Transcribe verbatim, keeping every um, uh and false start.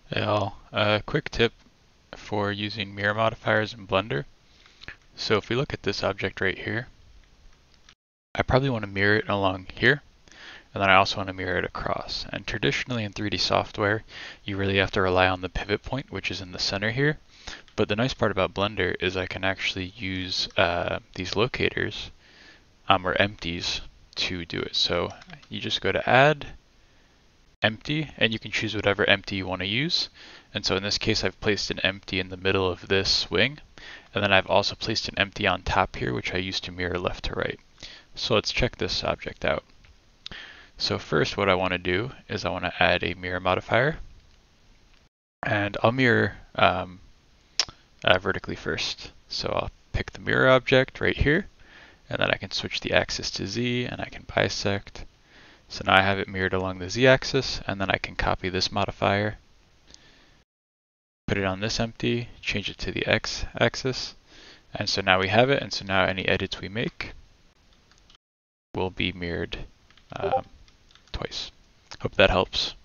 Hey all, a quick tip for using mirror modifiers in Blender. So if we look at this object right here, I probably want to mirror it along here, and then I also want to mirror it across. And traditionally in three D software, you really have to rely on the pivot point, which is in the center here. But the nice part about Blender is I can actually use uh, these locators, um, or empties, to do it. So you just go to Add, Empty, and you can choose whatever empty you want to use. And so in this case, I've placed an empty in the middle of this wing, and then I've also placed an empty on top here, which I use to mirror left to right. So let's check this object out. So first, what I want to do is I want to add a mirror modifier, and I'll mirror um, uh, vertically first. So I'll pick the mirror object right here, and then I can switch the axis to Z, and I can bisect. So now I have it mirrored along the Z-axis, and then I can copy this modifier, put it on this empty, change it to the X-axis, and so now we have it, and so now any edits we make will be mirrored um, twice. Hope that helps.